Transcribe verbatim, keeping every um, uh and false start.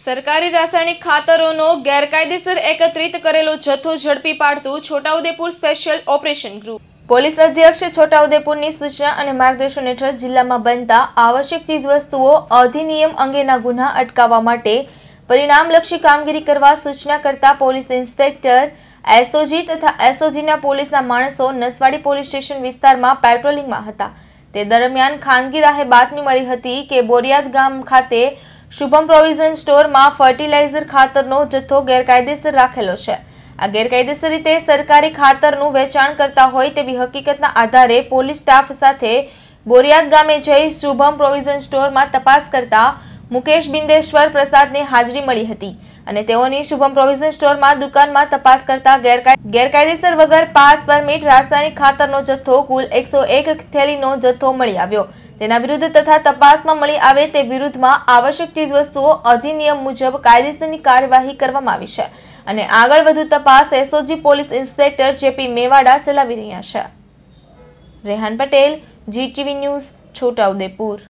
સરકારી રાસાયણિક ખાતરોનો ગેરકાયદેસર એકત્રિત કરેલો જથ્થો ઝડપી પાડતું Chhotaudepur special operation group. Police અધ્યક્ષ છોટાઉદેપુરની સૂચના અને માર્ગદર્શન હેઠળ જિલ્લામાં બનતા આવશ્યક ચીજવસ્તુઓ અધિનિયમ અંગેના ગુના અટકાવવા માટે પરિણામલક્ષી કામગીરી કરવા સૂચના કરતા પોલીસ ઇન્સ્પેક્ટર એસઓજી તથા એસઓજીના પોલીસના માણસો નસવાડી પોલીસ સ્ટેશન વિસ્તારમાં પેટ્રોલિંગમાં હતા। તે દરમિયાન ખાનગી રાહે બાતમી મળી હતી કે બોરિયાદ ગામ ખાતે શુભમ પ્રોવિઝન સ્ટોરમાં ફર્ટિલાઇઝર ખાતરનો જથ્થો ગેરકાયદેસર રાખેલો છે। આ ગેરકાયદેસર રીતે સરકારી ખાતરનું વેચાણ કરતા હોય તેવી હકીકતના આધારે પોલીસ સ્ટાફ સાથે બોરિયાદ ગામે જઈ શુભમ પ્રોવિઝન સ્ટોરમાં તપાસ કરતા મુકેશ બિંદેશ્વર પ્રસાદની હાજરી મળી હતી અને તેઓની શુભમ પ્રોવિઝન સ્ટોરમાં દુકાનમાં તપાસ કરતા ગેરકાયદેસર વગર પાસ પરમિટ રાસાયણિક ખાતરનો જથ્થો કુલ એકસો એક થેલીનો જથ્થો મળી આવ્યો। તેના વિરુદ્ધ તથા તપાસમાં મળી આવે તે વિરુદ્ધમાં આવશ્યક ચીજવસ્તુઓ અધિનિયમ મુજબ કાયદેસરની કાર્યવાહી કરવામાં આવી છે અને આગળ વધુ તપાસ SOG police inspector JP Mewada ચલાવી રહ્યા છે। Rehan Patel, GTV news, Chhota Udepur.